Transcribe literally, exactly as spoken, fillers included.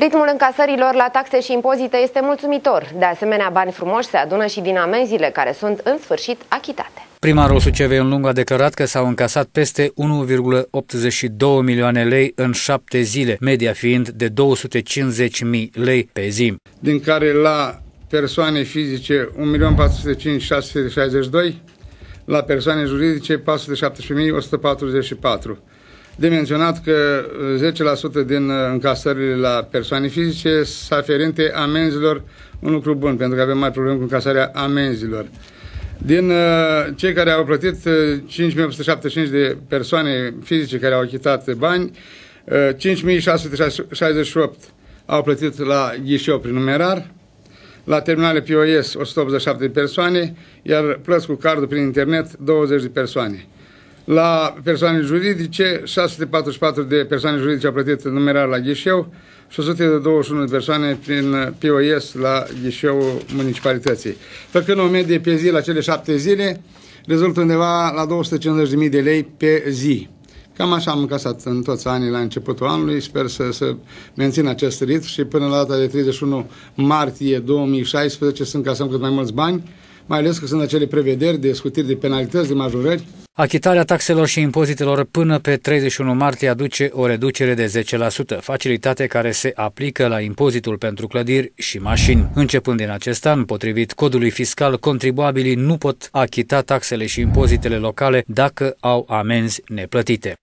Ritmul încasărilor la taxe și impozite este mulțumitor. De asemenea, bani frumoși se adună și din amenziile care sunt în sfârșit achitate. Primarul Suceavei în Lung a declarat că s-au încasat peste unu virgulă optzeci și două milioane lei în șapte zile, media fiind de două sute cincizeci de mii lei pe zi. Din care la persoane fizice un milion patru sute cinci mii șase sute șaizeci și doi, la persoane juridice patru sute șaptesprezece mii o sută patruzeci și patru. De menționat că zece la sută din încasările la persoane fizice sunt aferente amenzilor, un lucru bun, pentru că avem mai probleme cu încasarea amenzilor. Din uh, cei care au plătit, uh, cinci mii opt sute șaptezeci și cinci de persoane fizice care au achitat bani, uh, cinci mii șase sute șaizeci și opt au plătit la ghișeu prin numerar, la terminale P O S o sută optzeci și șapte de persoane, iar plăți cu cardul prin internet douăzeci de persoane. La persoane juridice, șase sute patruzeci și patru de persoane juridice au plătit numerar la ghișeu și o sută douăzeci și unu de persoane prin P O S la ghișeul municipalității. Făcând o medie pe zi la cele șapte zile, rezultă undeva la două sute cincizeci de mii de lei pe zi. Cam așa am încasat în toți anii la începutul anului, sper să, să mențin acest ritm și până la data de treizeci și unu martie două mii șaisprezece să încasăm cât mai mulți bani, mai ales că sunt acele prevederi de scutiri de penalități, de majorări. Achitarea taxelor și impozitelor până pe treizeci și unu martie aduce o reducere de zece la sută, facilitate care se aplică la impozitul pentru clădiri și mașini. Începând din acest an, potrivit codului fiscal, contribuabilii nu pot achita taxele și impozitele locale dacă au amenzi neplătite.